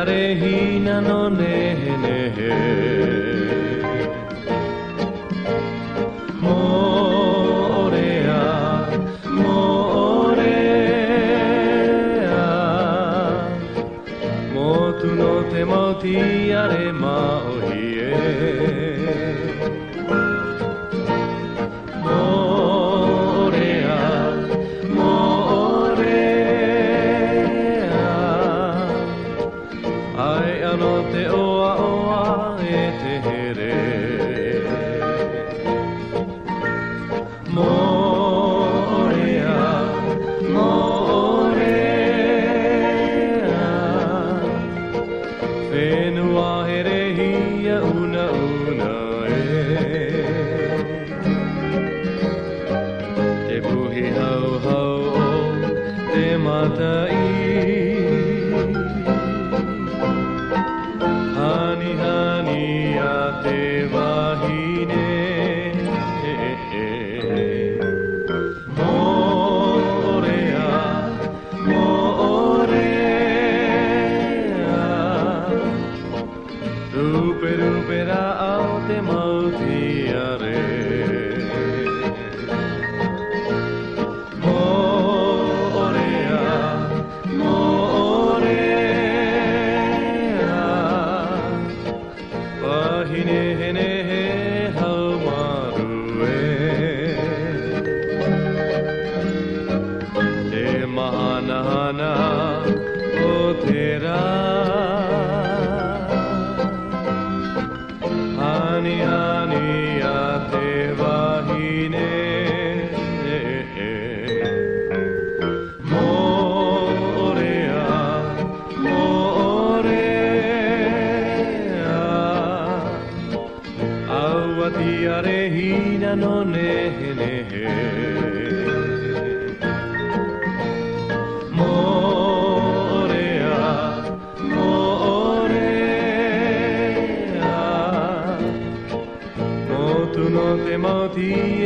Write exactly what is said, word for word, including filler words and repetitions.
やれひなのねねもう俺やもう俺やもうとの手もてやれまおひえておわおわえてへれもう俺やもう俺やフェヌワヘレヒヤウナウナえてぶひハウハウてまたいHoney, honey, ate bahine More ya, more ya Rupe, rupe ra aute mauti are More ya, more Hine hine hau maru e Te mahana hana o tera Hani hani a te wahine Mo ore a mo ore Awati are hina no ne ne More ya more ya Motu no te mauti